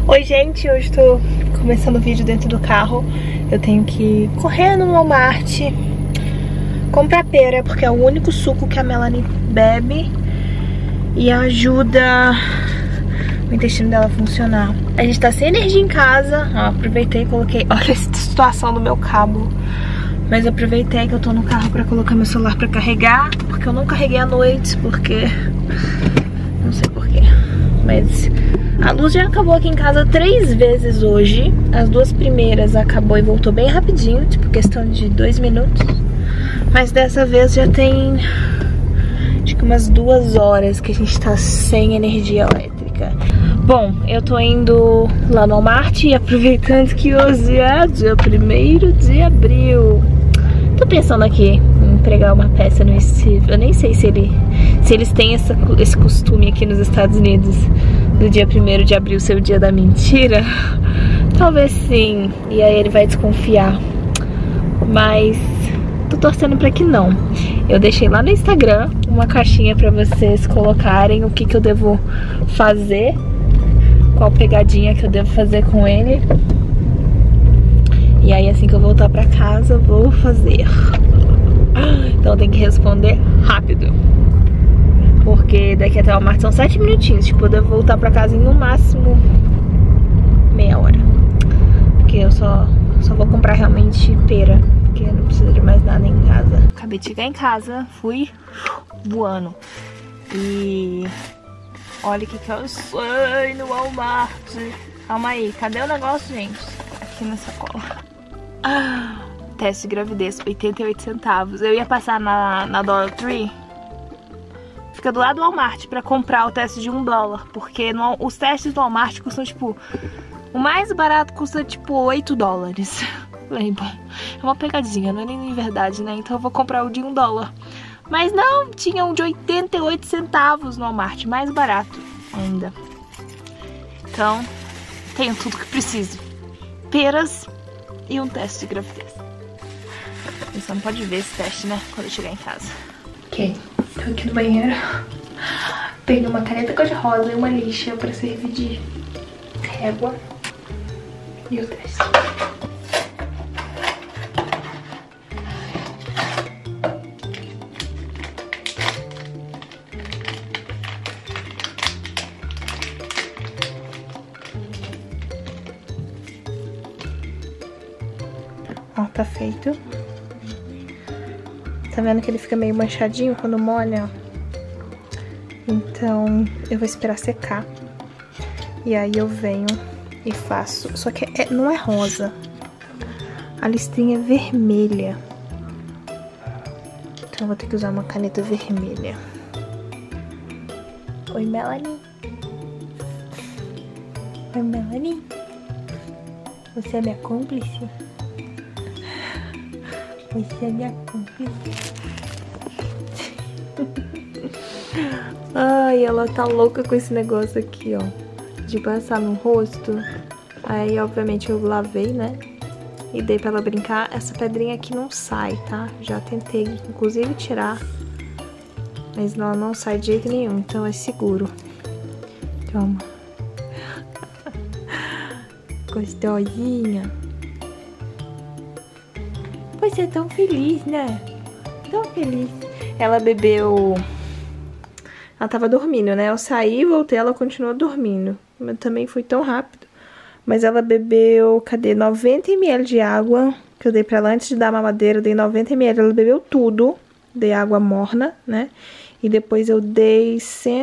Oi gente, hoje estou começando o vídeo dentro do carro. Eu tenho que ir correndo no Walmart comprar pera, porque é o único suco que a Melanie bebe e ajuda o intestino dela a funcionar. A gente tá sem energia em casa. Aproveitei e coloquei... Olha essa situação do meu cabo. Mas aproveitei que eu tô no carro pra colocar meu celular pra carregar, porque eu não carreguei à noite, porque... não sei porquê. Mas a luz já acabou aqui em casa 3 vezes hoje. As 2 primeiras acabou e voltou bem rapidinho, tipo questão de 2 minutos. Mas dessa vez já tem acho que umas 2 horas que a gente tá sem energia elétrica. Bom, eu tô indo lá no Walmart e aproveitando que hoje é dia 1º de abril. Tô pensando aqui em entregar uma peça no Steve. Eu nem sei se eles têm esse costume aqui nos Estados Unidos do dia 1º de abril ser o dia da mentira. Talvez sim, e aí ele vai desconfiar. Mas tô torcendo pra que não. Eu deixei lá no Instagram uma caixinha pra vocês colocarem o que eu devo fazer, qual pegadinha que eu devo fazer com ele. E aí assim que eu voltar pra casa, vou fazer. Então tem que responder rápido, porque daqui até o Walmart são 7 minutinhos. Tipo, eu devo voltar pra casa em no máximo meia hora, porque eu só vou comprar realmente pera, porque não precisa de mais nada em casa. Acabei de chegar em casa, fui voando. E olha o que eu sei no Walmart. Calma aí, cadê o negócio, gente? Aqui na sacola. Teste de gravidez, 88 centavos. Eu ia passar na Dollar Tree. Fica do lado do Walmart pra comprar o teste de $1, porque os testes do Walmart custam tipo... o mais barato custa tipo $8. Falei, bom, é uma pegadinha, não é nem verdade, né? Então eu vou comprar o de $1. Mas não, tinha um de 88 centavos no Walmart, mais barato ainda. Então, tenho tudo que preciso. Peras e um teste de gravidez. Você não pode ver esse teste, né? Quando eu chegar em casa. Ok, tô aqui no banheiro. Peguei uma caneta cor-de-rosa e uma lixa pra servir de régua. E o teste. Ó, tá feito. Tá vendo que ele fica meio manchadinho quando molha? Então eu vou esperar secar. E aí eu venho e faço. Só que não é rosa. A listrinha é vermelha. Então eu vou ter que usar uma caneta vermelha. Oi, Melanie. Oi, Melanie. Você é minha cúmplice? Você é minha cúmplice. Ai, ela tá louca com esse negócio aqui, ó, de passar no rosto. Aí, obviamente, eu lavei, né? E dei pra ela brincar. Essa pedrinha aqui não sai, tá? Já tentei, inclusive, tirar. Mas ela não sai de jeito nenhum, então é seguro. Toma. Gostosinha. Você é tão feliz, né? Tão feliz. Ela bebeu... Ela tava dormindo, né? Eu saí, voltei, ela continuou dormindo. Eu também fui tão rápido. Mas ela bebeu, cadê? 90 ml de água, que eu dei pra ela antes de dar a mamadeira. Eu dei 90 ml, ela bebeu tudo. Dei água morna, né? E depois eu dei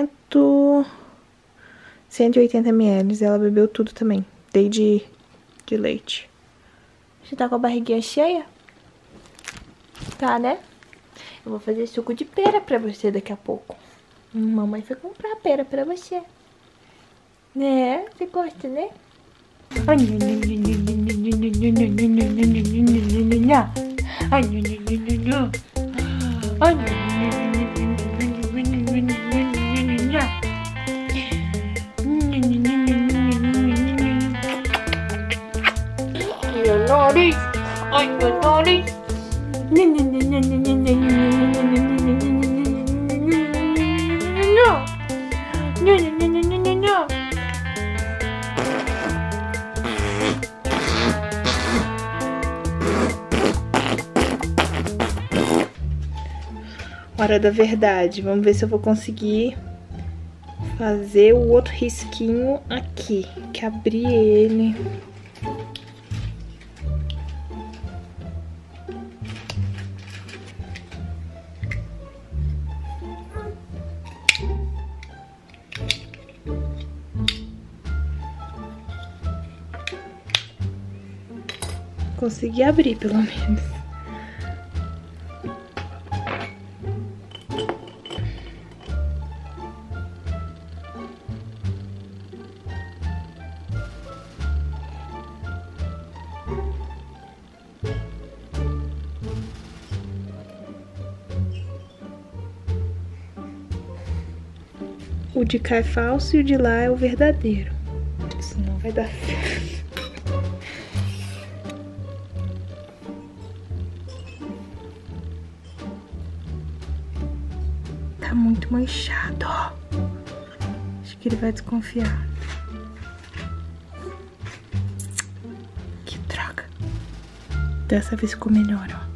180 ml. Ela bebeu tudo também. Dei de leite. Você tá com a barriguinha cheia? Tá, né? Eu vou fazer suco de pera pra você daqui a pouco. Mamãe foi comprar pera pra você. Né? Você gosta, né? Meu nariz! Ai, meu nariz! Hora da verdade. Vamos ver se eu vou conseguir fazer o outro risquinho aqui. Que abrir ele. Consegui abrir, pelo menos. O de cá é falso e o de lá é o verdadeiro. Isso não vai dar certo. Tá muito manchado, ó. Acho que ele vai desconfiar. Que droga. Dessa vez ficou melhor, ó.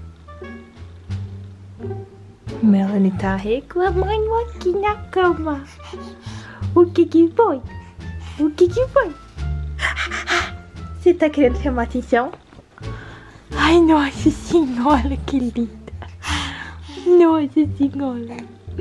Melanie tá reclamando aqui na cama. O que que foi? O que que foi? Você tá querendo chamar atenção? Ai, nossa senhora, que linda. Nossa senhora.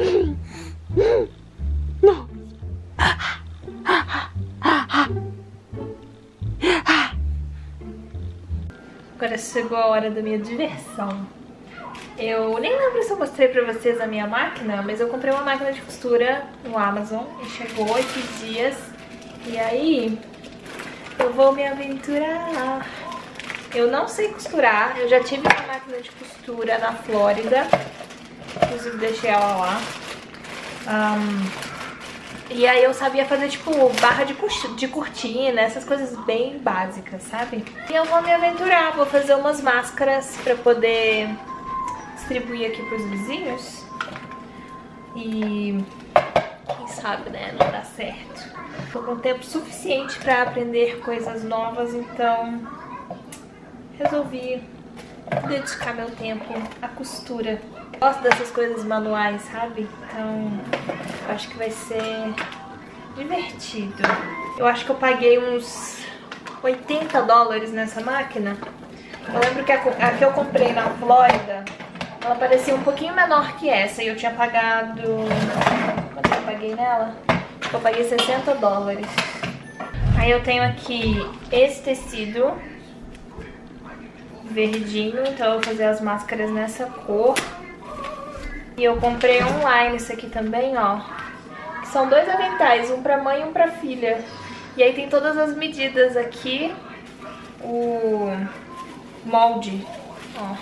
Agora chegou a hora da minha diversão. Eu nem lembro se eu mostrei pra vocês a minha máquina, mas eu comprei uma máquina de costura no Amazon e chegou esses dias. E aí, eu vou me aventurar. Eu não sei costurar, eu já tive uma máquina de costura na Flórida. Inclusive deixei ela lá. E aí eu sabia fazer tipo barra de cortina, essas coisas bem básicas, sabe? E eu vou me aventurar, vou fazer umas máscaras pra poder distribuir aqui pros vizinhos. E quem sabe, né, não dá certo. Tô com tempo suficiente pra aprender coisas novas, então resolvi dedicar meu tempo à costura. Gosto dessas coisas manuais, sabe? Então acho que vai ser divertido. Eu acho que eu paguei uns $80 nessa máquina. Eu lembro que a que eu comprei na Flórida, ela parecia um pouquinho menor que essa. E eu tinha pagado... Quanto eu paguei nela? Eu paguei $60. Aí eu tenho aqui esse tecido verdinho, então eu vou fazer as máscaras nessa cor. E eu comprei online isso aqui também, ó. Que são 2 aventais, um pra mãe e um pra filha. E aí tem todas as medidas aqui. O molde, ó.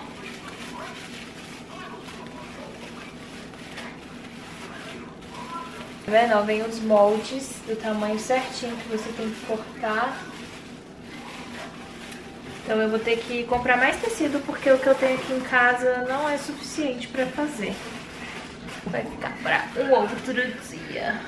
Tá vendo? Ó, vem os moldes do tamanho certinho que você tem que cortar. Então eu vou ter que comprar mais tecido porque o que eu tenho aqui em casa não é suficiente pra fazer. Vai ficar pra um outro dia.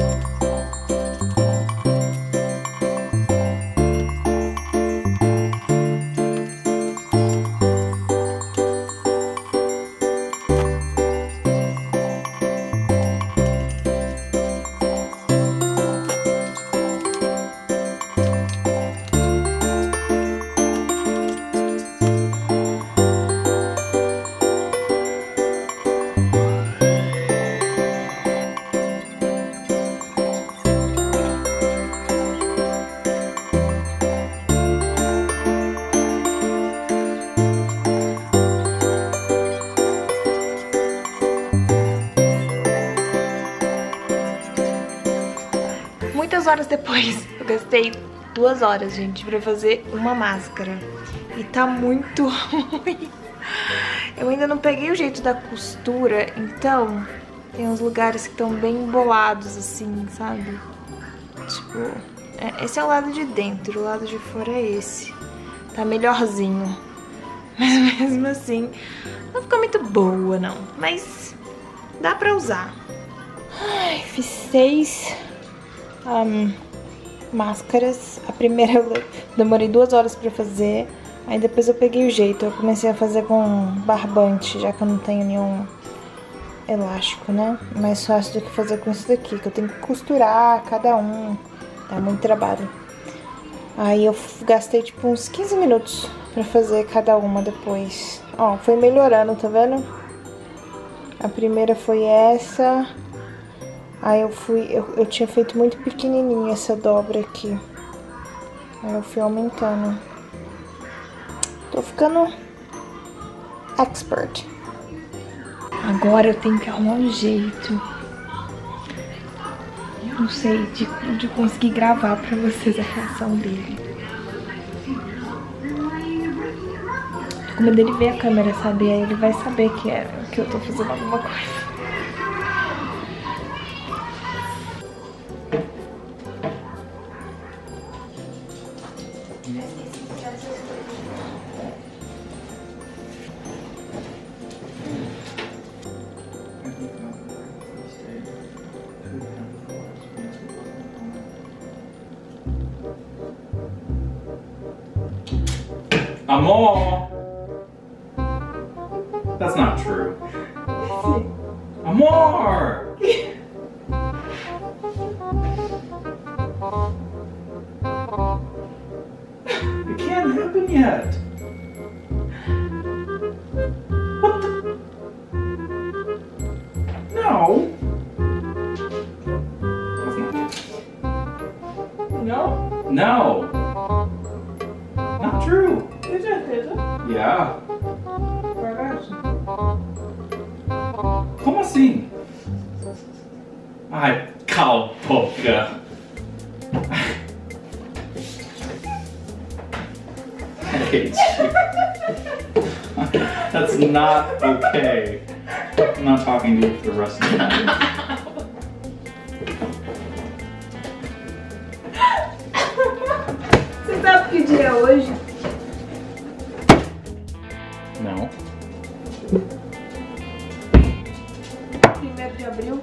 Muitas horas depois, eu gastei 2 horas, gente, pra fazer uma máscara. E tá muito ruim. Eu ainda não peguei o jeito da costura, então tem uns lugares que estão bem embolados, assim, sabe? Tipo, esse é o lado de dentro, o lado de fora é esse. Tá melhorzinho. Mas mesmo assim, não ficou muito boa, não. Mas dá pra usar. Ai, fiz 6... máscaras. A primeira eu demorei 2 horas pra fazer. Aí depois eu peguei o jeito. Eu comecei a fazer com barbante, já que eu não tenho elástico, né? Mais fácil do que fazer com isso daqui, que eu tenho que costurar cada um. Dá muito trabalho. Aí eu gastei tipo uns 15 minutos pra fazer cada uma depois. Ó, foi melhorando, tá vendo? A primeira foi essa. Aí eu tinha feito muito pequenininha essa dobra aqui. Aí eu fui aumentando. Tô ficando expert. Agora eu tenho que arrumar um jeito, não sei, de conseguir gravar pra vocês a reação dele. Tô com medo dele ver a câmera, sabe? Aí ele vai saber que eu tô fazendo alguma coisa. Amor! That's not true. Amor! It can't happen yet. What the? No. Não? No. Not true. Com certeza. Yeah. Verdade. Como assim? Ai, cala a boca. I hate you. That's not okay. I'm not talking to you for the rest of the night. Você sabe que dia é hoje? Não. 1º de abril.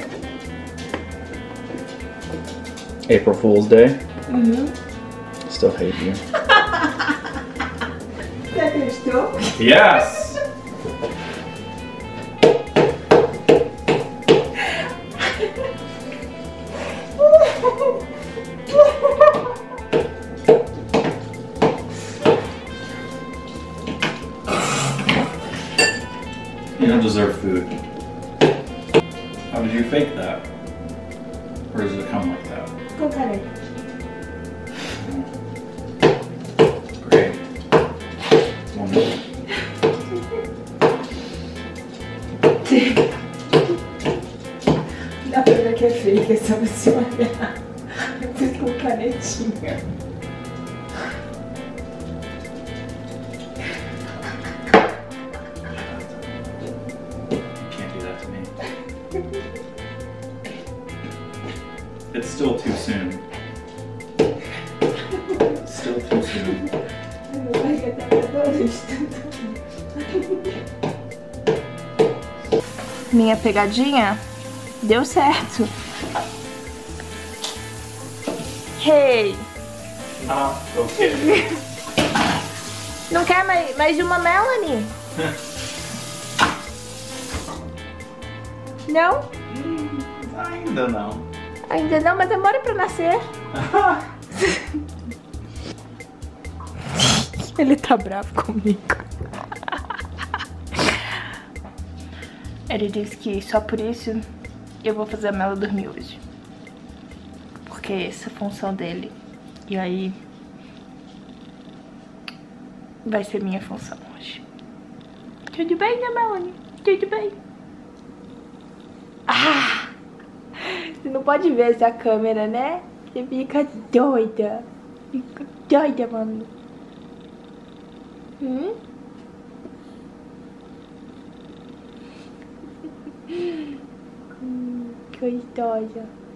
April Fool's Day? Uhum. Still hate you. Você acreditou? Yes! You don't deserve food. How did you fake that? Or does it come like that? Com caneta. Great. Wonderful. Dá pra ver que é fake, é só você olhar. Eu fiz com canetinha. Can't do that to me. It's still too soon. Still too soon. Meu pai já tá adorando. Minha pegadinha deu certo. Hey! Not okay. Não quer mais de uma Melanie? Não? Ainda não. Ainda não, mas demora pra nascer. Ele tá bravo comigo. Ele disse que só por isso eu vou fazer a Mela dormir hoje. Porque essa é a função dele. E aí vai ser minha função hoje. Tudo bem, né, Melanie? Tudo bem. Ah! Você não pode ver essa câmera, né? Você fica doida. Fica doida, mano. Gostosa.